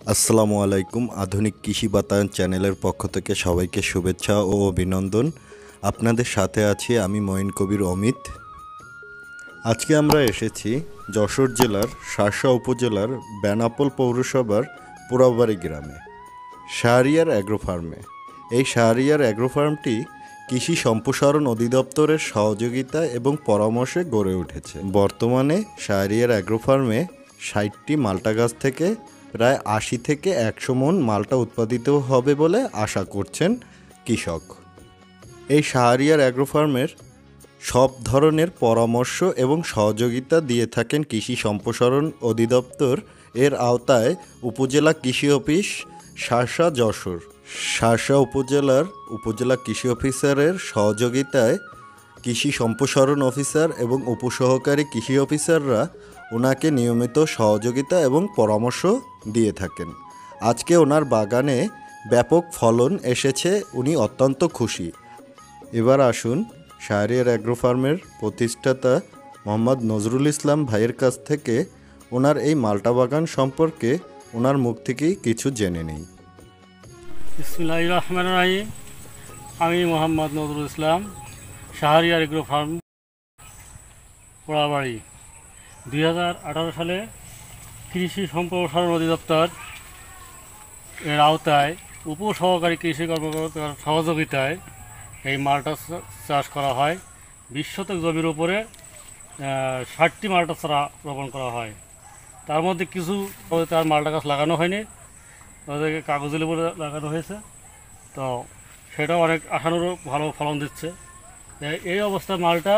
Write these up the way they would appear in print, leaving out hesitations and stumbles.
আসসালামু আলাইকুম। আধুনিক কৃষি বাতায়ন চ্যানেলের পক্ষ থেকে সবাইকে শুভেচ্ছা ও অভিনন্দন। আপনাদের সাথে আছি আমি মঈন কবির অমিত। আজকে আমরা এসেছি যশোর জেলার শার্শা উপজেলার বেনাপোল পৌরসভার পোড়াবাড়ি গ্রামে শাহরিয়ার অ্যাগ্রো ফার্মে। এই শাহরিয়ার অ্যাগ্রো ফার্মটি কৃষি সম্প্রসারণ অধিদপ্তরের সহযোগিতা এবং পরামর্শে গড়ে উঠেছে। বর্তমানে শাহরিয়ার অ্যাগ্রো ফার্মে ৬০টি মাল্টা গাছ থেকে প্রায় ৮০ থেকে ১০০ মণ মাল্টা উৎপাদিত হবে বলে আশা করছেন কৃষক। এই শাহরিয়ার অ্যাগ্রো ফার্মের সব ধরনের পরামর্শ এবং সহযোগিতা দিয়ে থাকেন কৃষি সম্প্রসারণ অধিদপ্তর এর আওতায় উপজেলা কৃষি অফিস শার্শা যশোর। শার্শা উপজেলার উপজেলা কৃষি অফিসারের সহযোগিতায় কৃষি সম্প্রসারণ অফিসার এবং উপসহকারী কৃষি অফিসাররা ওনাকে নিয়মিত সহযোগিতা এবং পরামর্শ দিয়ে থাকেন। আজকে ওনার বাগানে ব্যাপক ফলন এসেছে, উনি অত্যন্ত খুশি। এবার আসুন শাহরিয়ার অ্যাগ্রো ফার্মের প্রতিষ্ঠাতা মোহাম্মদ নজরুল ইসলাম ভাইয়ের কাছ থেকে ওনার এই মাল্টা বাগান সম্পর্কে ওনার মুখ থেকেই কিছু জেনে নেই। বিসমিল্লাহির রহমানির রহিম। আমি মোহাম্মদ নজরুল ইসলাম, শাহরিয়ার অ্যাগ্রো ফার্ম পোড়াবাড়ি। ২০১৮ সালে কৃষি সম্প্রসারণ অধিদপ্তর এর আওতায় উপসহকারী কৃষি কর্মকর্তার সহযোগিতায় এই মাল্টা চাষ করা হয়। ২০ শতক জমির উপরে ৬০টি মাল্টা চারা রোপণ করা হয়। তার মধ্যে কিছু তার মাল্টা গাছ লাগানো হয়নি, ওদেরকে কাগজের উপরে লাগানো হয়েছে, তো সেটাও অনেক আশানুরূপ ভালো ফলন দিচ্ছে। এই অবস্থায় মালটা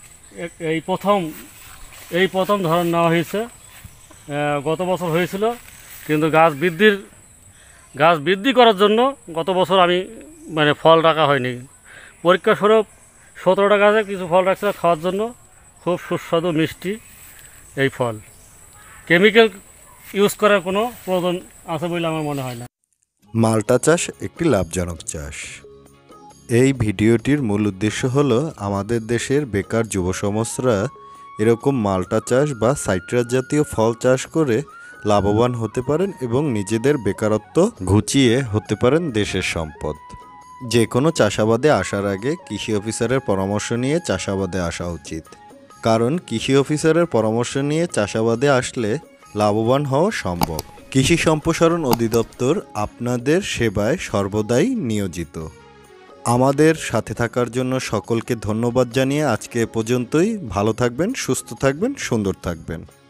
এই প্রথম ধরন নেওয়া হয়েছে। গত বছর হয়েছিল, কিন্তু গাছ বৃদ্ধি করার জন্য গত বছর আমি ফল রাখা হয়নি। পরীক্ষা স্বরূপ ১৭টা গাছে কিছু ফল রাখছে খাওয়ার জন্য। খুব সুস্বাদু মিষ্টি এই ফল। কেমিক্যাল ইউজ করার কোনো প্রয়োজন আছে বলে আমার মনে হয় না। মাল্টা চাষ একটি লাভজনক চাষ। এই ভিডিওটির মূল উদ্দেশ্য হলো আমাদের দেশের বেকার যুব সমাজরা এরকম মাল্টা চাষ বা সাইট্রাস জাতীয় ফল চাষ করে লাভবান হতে পারেন এবং নিজেদের বেকারত্ব ঘুচিয়ে হতে পারেন দেশের সম্পদ। যে কোনো চাষাবাদে আসার আগে কৃষি অফিসারের পরামর্শ নিয়ে চাষাবাদে আসা উচিত, কারণ কৃষি অফিসারের পরামর্শ নিয়ে চাষাবাদে আসলে লাভবান হওয়া সম্ভব। কৃষি সম্প্রসারণ অধিদপ্তর আপনাদের সেবায় সর্বদাই নিয়োজিত। আমাদের সাথে থাকার জন্য সকলকে ধন্যবাদ জানিয়ে আজকে এ পর্যন্তই। ভালো থাকবেন, সুস্থ থাকবেন, সুন্দর থাকবেন।